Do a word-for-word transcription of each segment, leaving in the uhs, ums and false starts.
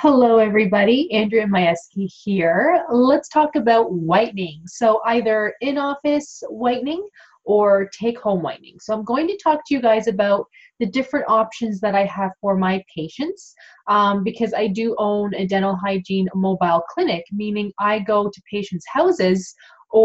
Hello, everybody. Andrea Majewski here. Let's talk about whitening. So either in-office whitening or take-home whitening. So I'm going to talk to you guys about the different options that I have for my patients um, because I do own a dental hygiene mobile clinic, meaning I go to patients' houses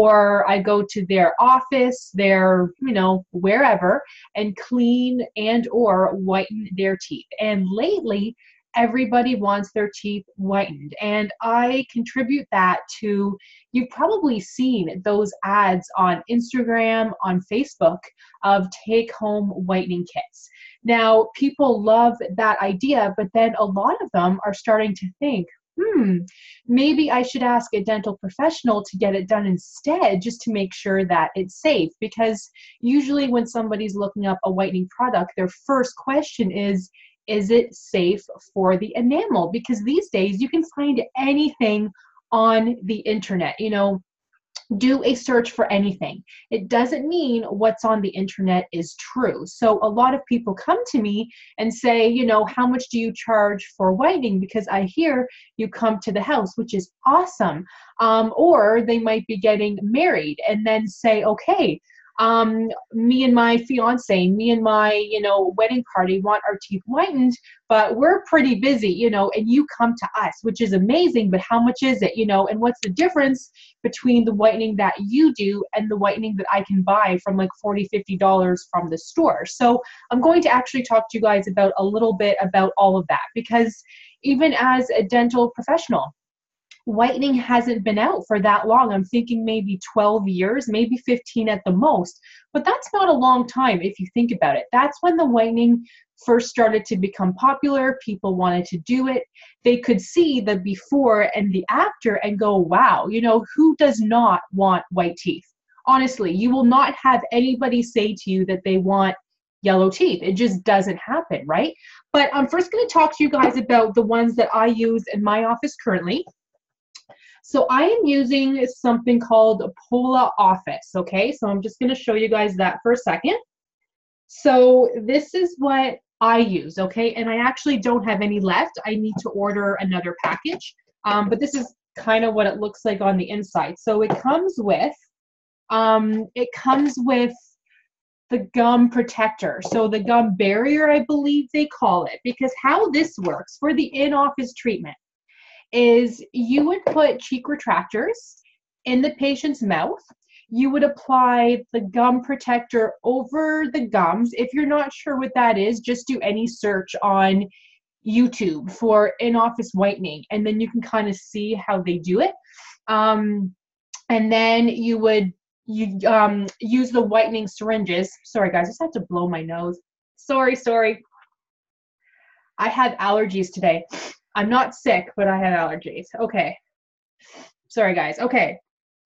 or I go to their office, their, you know, wherever, and clean and or whiten their teeth. And lately, everybody wants their teeth whitened, and I contribute that to, you've probably seen those ads on Instagram, on Facebook of take-home whitening kits. Now, people love that idea, but then a lot of them are starting to think, hmm, maybe I should ask a dental professional to get it done instead, just to make sure that it's safe. Because usually when somebody's looking up a whitening product, their first question is, is it safe for the enamel? Because these days you can find anything on the internet. You know, do a search for anything. It doesn't mean what's on the internet is true. So a lot of people come to me and say, you know, how much do you charge for whitening? Because I hear you come to the house, which is awesome. Um, or they might be getting married and then say, okay, Um, me and my fiance, me and my, you know, wedding party want our teeth whitened, but we're pretty busy, you know, and you come to us, which is amazing, but how much is it, you know, and what's the difference between the whitening that you do and the whitening that I can buy from like forty dollars, fifty dollars from the store? So I'm going to actually talk to you guys about a little bit about all of that, because even as a dental professional, whitening hasn't been out for that long. I'm thinking maybe twelve years, maybe fifteen at the most, but that's not a long time if you think about it. That's when the whitening first started to become popular. People wanted to do it. They could see the before and the after and go, wow, you know, who does not want white teeth? Honestly, you will not have anybody say to you that they want yellow teeth. It just doesn't happen, right? But I'm first going to talk to you guys about the ones that I use in my office currently. So I am using something called Pola Office, okay? So I'm just going to show you guys that for a second. So this is what I use, okay? And I actually don't have any left. I need to order another package, um, but this is kind of what it looks like on the inside. So it comes with, um, it comes with the gum protector. So the gum barrier, I believe they call it, because how this works for the in-office treatment is you would put cheek retractors in the patient's mouth. You would apply the gum protector over the gums. If you're not sure what that is, just do any search on YouTube for in-office whitening, and then you can kind of see how they do it. Um, and then you would you um, use the whitening syringes. Sorry guys, I just have to blow my nose. Sorry, sorry. I have allergies today. I'm not sick, but I have allergies. Okay. Sorry, guys. Okay.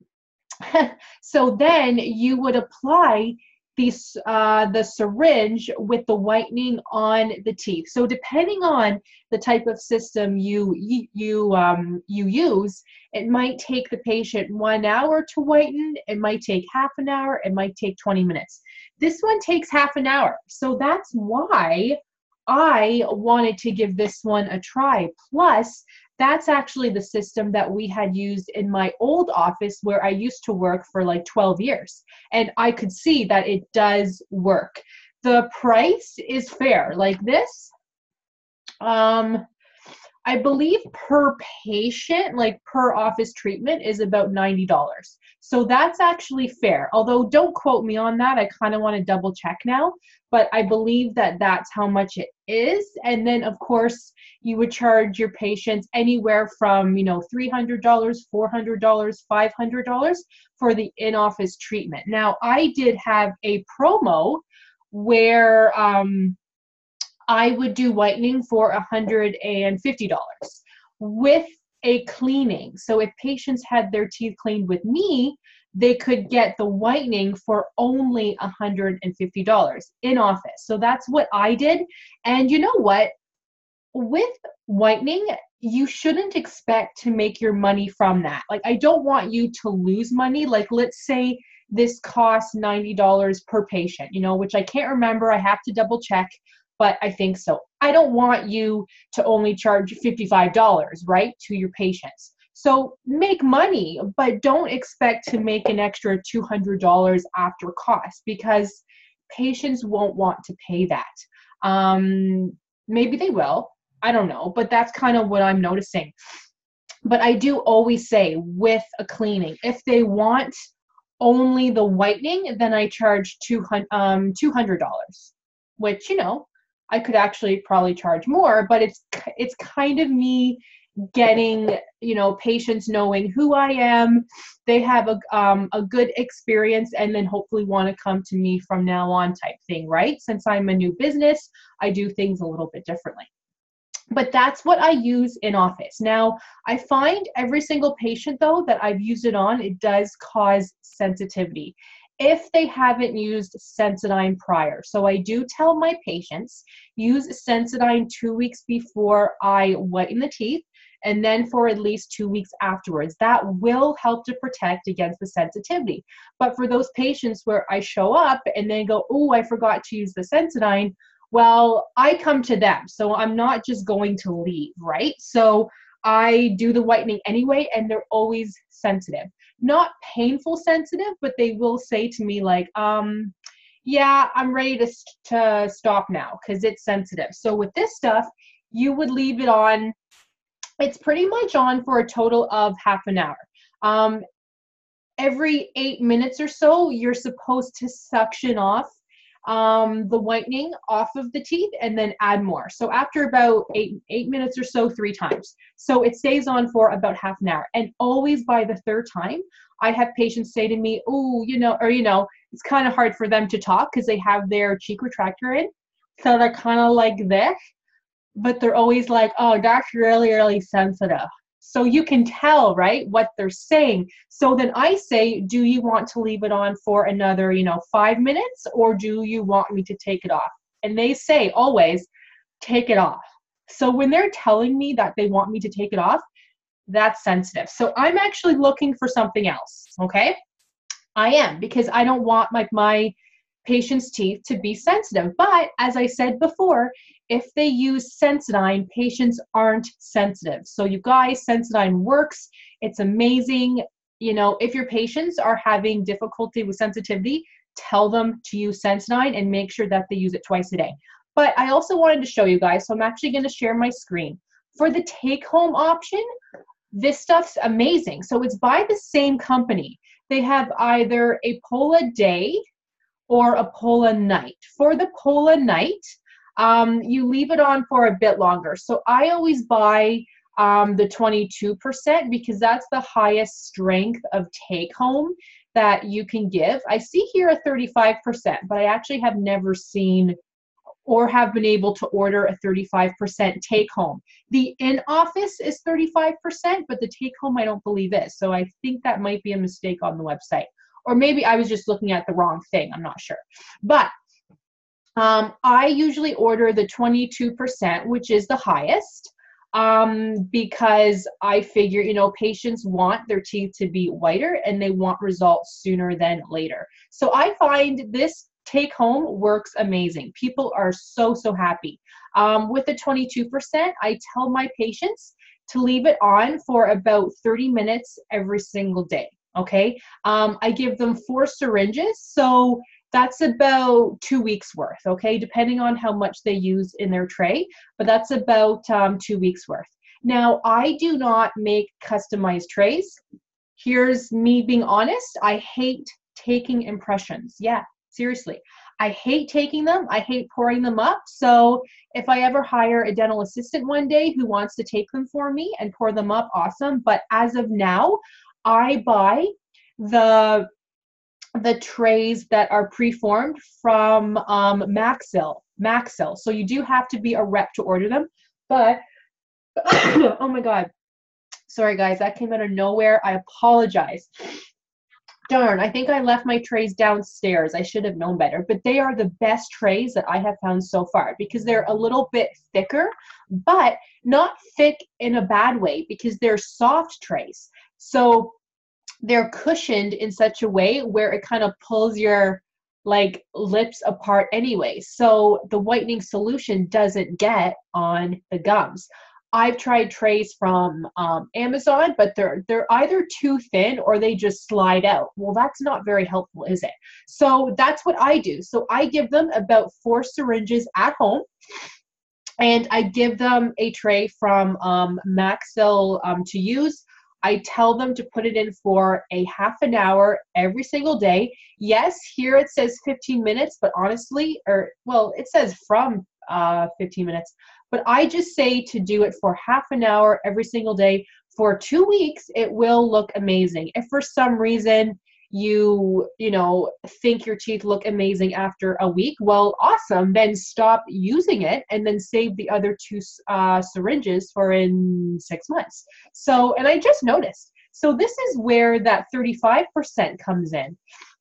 So then you would apply these, uh, the syringe with the whitening on the teeth. So depending on the type of system you, you, you, um, you use, it might take the patient one hour to whiten. It might take half an hour. It might take twenty minutes. This one takes half an hour. So that's why I wanted to give this one a try. Plus, that's actually the system that we had used in my old office where I used to work for like twelve years. And I could see that it does work. The price is fair. Like this, um, I believe per patient, like per office treatment, is about ninety dollars. So that's actually fair. Although don't quote me on that. I kind of want to double check now. But I believe that that's how much it is. And then, of course, you would charge your patients anywhere from, you know, three hundred dollars, four hundred dollars, five hundred dollars for the in-office treatment. Now, I did have a promo where um, I would do whitening for one hundred fifty dollars with a cleaning. So if patients had their teeth cleaned with me, they could get the whitening for only one hundred fifty dollars in office. So that's what I did. And you know what? With whitening, you shouldn't expect to make your money from that. Like, I don't want you to lose money. Like, let's say this costs ninety dollars per patient, you know, which I can't remember. I have to double check. but I think so. I don't want you to only charge fifty-five dollars, right, to your patients. So make money, but don't expect to make an extra two hundred dollars after cost, because patients won't want to pay that. Um, maybe they will, I don't know, but that's kind of what I'm noticing. But I do always say with a cleaning, if they want only the whitening, then I charge two hundred dollars, which, you know, I could actually probably charge more, but it's it's kind of me getting, you know, patients knowing who I am. They have a um, a good experience, and then hopefully want to come to me from now on type thing, right? Since I'm a new business, I do things a little bit differently. But that's what I use in office. Now, I find every single patient, though, that I've used it on, it does cause sensitivity if they haven't used Sensodyne prior. So I do tell my patients, use Sensodyne two weeks before I whiten the teeth, and then for at least two weeks afterwards. That will help to protect against the sensitivity. But for those patients where I show up and they go, oh, I forgot to use the Sensodyne, well, I come to them, so I'm not just going to leave, right? So I do the whitening anyway, and they're always sensitive. Not painful sensitive, but they will say to me like, um, yeah, I'm ready to, to stop now because it's sensitive. So with this stuff, you would leave it on. It's pretty much on for a total of half an hour. Um, every eight minutes or so, you're supposed to suction off um, the whitening off of the teeth and then add more. So after about eight, eight minutes or so, three times. So it stays on for about half an hour. And always by the third time, I have patients say to me, oh, you know, or, you know, it's kind of hard for them to talk because they have their cheek retractor in. So they're kind of like this, but they're always like, oh, that's really, really sensitive. So you can tell, right, what they're saying. So then I say, do you want to leave it on for another, you know, five minutes, or do you want me to take it off? And they say always, take it off. So when they're telling me that they want me to take it off, that's sensitive. So I'm actually looking for something else, okay? I am, because I don't want like my patient's teeth to be sensitive. But as I said before, if they use Sensodyne, patients aren't sensitive. So you guys, Sensodyne works. It's amazing. You know, if your patients are having difficulty with sensitivity, tell them to use Sensodyne and make sure that they use it twice a day. But I also wanted to show you guys, so I'm actually going to share my screen. For the take-home option, this stuff's amazing. So it's by the same company. They have either a Pola Day or a Pola Night. For the Pola Night, um, you leave it on for a bit longer. So I always buy um, the twenty-two percent because that's the highest strength of take-home that you can give. I see here a thirty-five percent, but I actually have never seen or have been able to order a thirty-five percent take-home. The in-office is thirty-five percent, but the take-home I don't believe is. So I think that might be a mistake on the website. Or maybe I was just looking at the wrong thing. I'm not sure. But um, I usually order the twenty-two percent, which is the highest, um, because I figure, you know, patients want their teeth to be whiter and they want results sooner than later. So I find this take home works amazing. People are so, so happy. Um, with the twenty-two percent, I tell my patients to leave it on for about thirty minutes every single day. Okay. Um, I give them four syringes. So that's about two weeks worth. Okay. Depending on how much they use in their tray, but that's about um, two weeks worth. Now, I do not make customized trays. Here's me being honest. I hate taking impressions. Yeah, seriously. I hate taking them. I hate pouring them up. So if I ever hire a dental assistant one day who wants to take them for me and pour them up, awesome. But as of now, I buy the the trays that are preformed from um, Maxil. Maxil. So you do have to be a rep to order them. But oh my God, sorry guys, that came out of nowhere. I apologize. Darn, I think I left my trays downstairs. I should have known better. But they are the best trays that I have found so far because they're a little bit thicker, but not thick in a bad way because they're soft trays. So they're cushioned in such a way where it kind of pulls your like lips apart anyway. So the whitening solution doesn't get on the gums. I've tried trays from um, Amazon, but they're they're either too thin or they just slide out. Well, that's not very helpful, is it? So that's what I do. So I give them about four syringes at home, and I give them a tray from um, Maxil um, to use. I tell them to put it in for a half an hour every single day. Yes, here it says fifteen minutes, but honestly, or well, it says from uh, fifteen minutes, but I just say to do it for half an hour every single day for two weeks. It will look amazing. If for some reason you, you know, think your teeth look amazing after a week, well, awesome. Then stop using it and then save the other two uh, syringes for in six months. So, and I just noticed. So this is where that thirty-five percent comes in.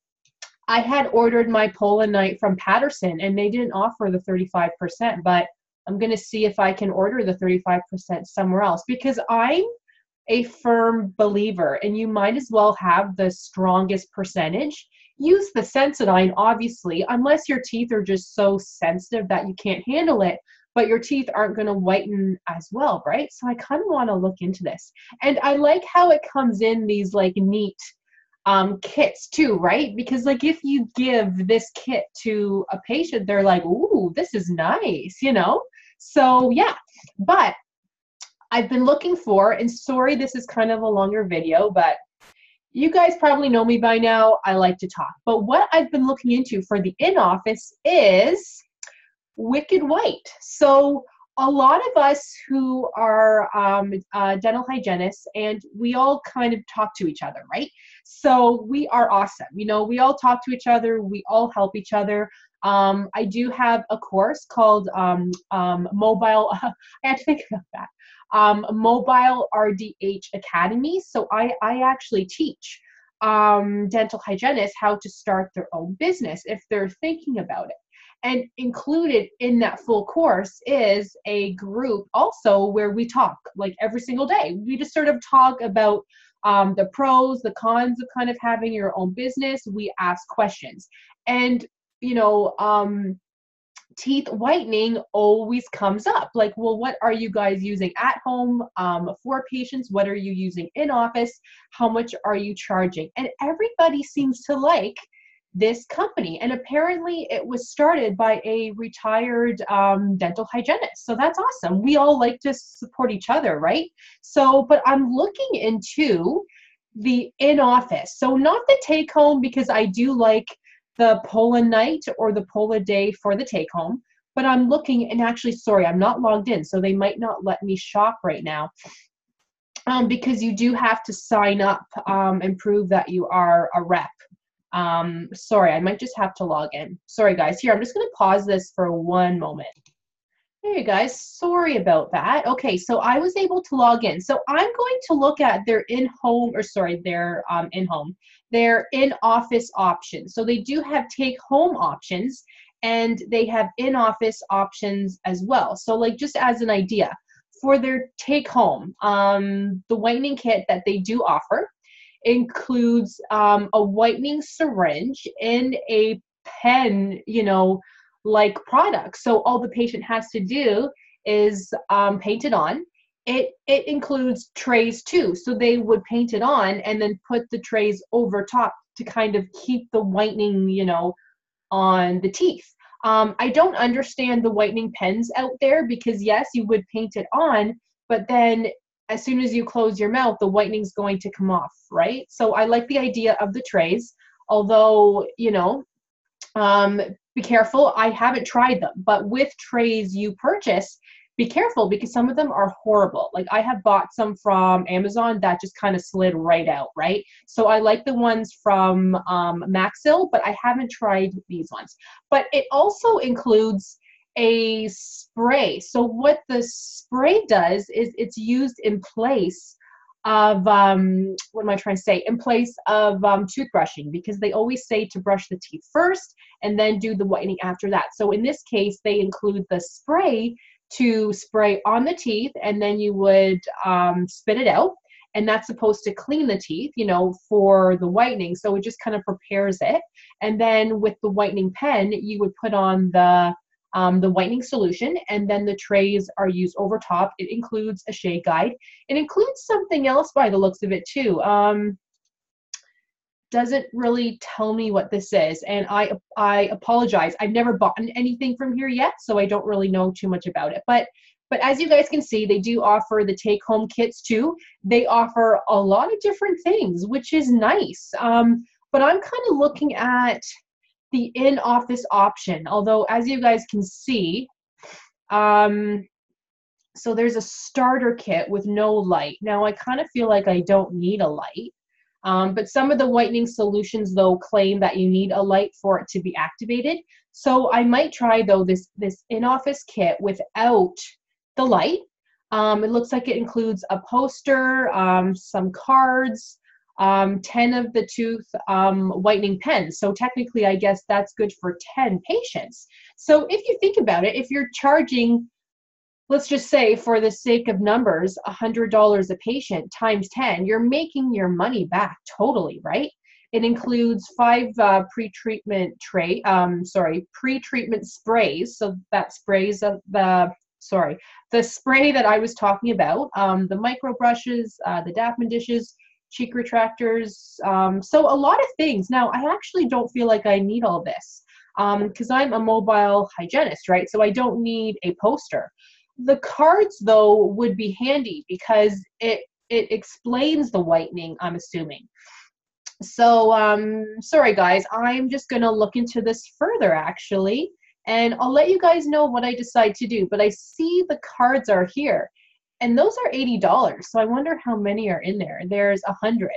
I had ordered my Polanite from Patterson and they didn't offer the thirty-five percent, but I'm going to see if I can order the thirty-five percent somewhere else, because I'm a firm believer, and you might as well have the strongest percentage. Use the Sensodyne, obviously, unless your teeth are just so sensitive that you can't handle it, but your teeth aren't going to whiten as well, right? So I kind of want to look into this. And I like how it comes in these like neat um, kits too, right? Because like if you give this kit to a patient, they're like, ooh, this is nice, you know? So yeah, but I've been looking for, and sorry, this is kind of a longer video, but you guys probably know me by now. I like to talk. But what I've been looking into for the in-office is Wicked White. So a lot of us who are um, uh, dental hygienists, and we all kind of talk to each other, right? So we are awesome. You know, we all talk to each other. We all help each other. Um, I do have a course called um, um, Mobile, I had to think about that. Um, Mobile R D H Academy. So I, I actually teach um, dental hygienists how to start their own business if they're thinking about it. And included in that full course is a group also where we talk like every single day. We just sort of talk about um, the pros, the cons of kind of having your own business. We ask questions. And, you know, um, teeth whitening always comes up. Like, well, what are you guys using at home um, for patients? What are you using in office? How much are you charging? And everybody seems to like this company. And apparently it was started by a retired um, dental hygienist. So that's awesome. We all like to support each other, right? So, but I'm looking into the in-office. So not the take-home, because I do like the Pola night or the Pola day for the take home, but I'm looking, and actually, sorry, I'm not logged in, so they might not let me shop right now um, because you do have to sign up um, and prove that you are a rep. Um, sorry, I might just have to log in. Sorry, guys. Here, I'm just going to pause this for one moment. Hey guys, sorry about that. Okay, so I was able to log in. So I'm going to look at their in-home, or sorry, their um, in-home, their in-office options. So they do have take-home options, and they have in-office options as well. So like just as an idea, for their take-home, um, the whitening kit that they do offer includes um, a whitening syringe in a pen, you know, like product. So all the patient has to do is um, paint it on. It, it includes trays too. So they would paint it on and then put the trays over top to kind of keep the whitening, you know, on the teeth. Um, I don't understand the whitening pens out there, because yes, you would paint it on, but then as soon as you close your mouth, the whitening's going to come off, right? So I like the idea of the trays, although, you know, um, be careful. I haven't tried them, but with trays you purchase, be careful, because some of them are horrible. Like I have bought some from Amazon that just kind of slid right out, right? So I like the ones from um, Maxil, but I haven't tried these ones. But it also includes a spray. So what the spray does is it's used in place of, um, what am I trying to say? In place of um, toothbrushing, because they always say to brush the teeth first and then do the whitening after that. So in this case, they include the spray to spray on the teeth, and then you would um, spit it out. and that's supposed to clean the teeth, you know, for the whitening. So it just kind of prepares it. And then with the whitening pen, you would put on the um, the whitening solution, and then the trays are used over top. It includes a shade guide. It includes something else by the looks of it too. Um, doesn't really tell me what this is, and I I apologize. I've never bought anything from here yet, so I don't really know too much about it. But but as you guys can see, they do offer the take-home kits too. They offer a lot of different things, which is nice. Um, but I'm kind of looking at the in-office option, although as you guys can see, um, so there's a starter kit with no light. Now I kind of feel like I don't need a light. Um, but some of the whitening solutions, though, claim that you need a light for it to be activated. So I might try, though, this, this in-office kit without the light. Um, it looks like it includes a poster, um, some cards, um, ten of the tooth um, whitening pens. So technically, I guess that's good for ten patients. So if you think about it, if you're charging, let's just say for the sake of numbers, one hundred dollars a patient times ten, you're making your money back totally, right? It includes five uh, pre-treatment tray, um, sorry, pre-treatment sprays. So that sprays of the, sorry, the spray that I was talking about, um, the micro brushes, uh, the Daphne dishes, cheek retractors. Um, so a lot of things. Now, I actually don't feel like I need all this because um, I'm a mobile hygienist, right? So I don't need a poster. The cards, though, would be handy because it it explains the whitening, I'm assuming. So, um, sorry, guys, I'm just going to look into this further, actually, and I'll let you guys know what I decide to do. But I see the cards are here, and those are eighty dollars, so I wonder how many are in there. There's one hundred.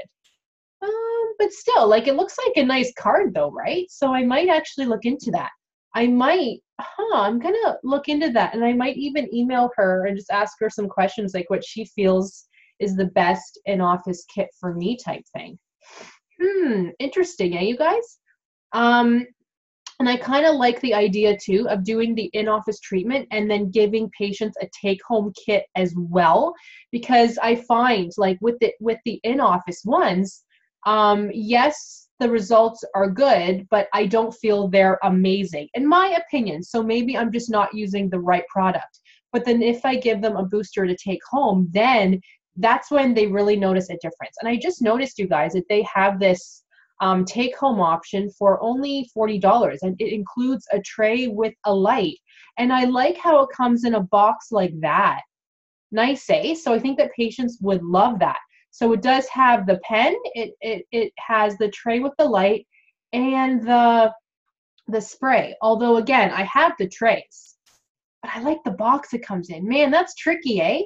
Um, but still, like, it looks like a nice card, though, right? So I might actually look into that. I might, huh, I'm going to look into that, and I might even email her and just ask her some questions, like what she feels is the best in-office kit for me type thing. Hmm, interesting, eh, you guys? Um, and I kind of like the idea, too, of doing the in-office treatment and then giving patients a take-home kit as well, because I find, like, with the, with the in-office ones, um, yes, the results are good, but I don't feel they're amazing, in my opinion. So maybe I'm just not using the right product. But then if I give them a booster to take home, then that's when they really notice a difference. And I just noticed, you guys, that they have this um, take-home option for only forty dollars, and it includes a tray with a light. And I like how it comes in a box like that. Nice, eh? So I think that patients would love that. So it does have the pen, it, it, it has the tray with the light, and the, the spray. Although, again, I have the trays, but I like the box it comes in. Man, that's tricky, eh?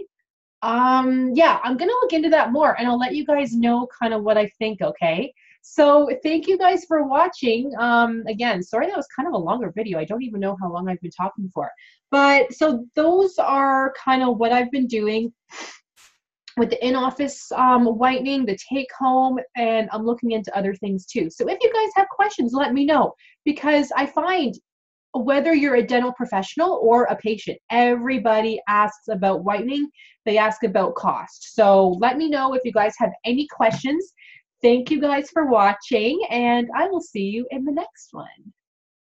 Um, yeah, I'm going to look into that more, and I'll let you guys know kind of what I think, okay? So thank you guys for watching. Um, again, sorry that was kind of a longer video. I don't even know how long I've been talking for. But so those are kind of what I've been doing with the in-office um, whitening, the take-home, and I'm looking into other things too. So if you guys have questions, let me know, because I find whether you're a dental professional or a patient, everybody asks about whitening. They ask about cost. So let me know if you guys have any questions. Thank you guys for watching, and I will see you in the next one.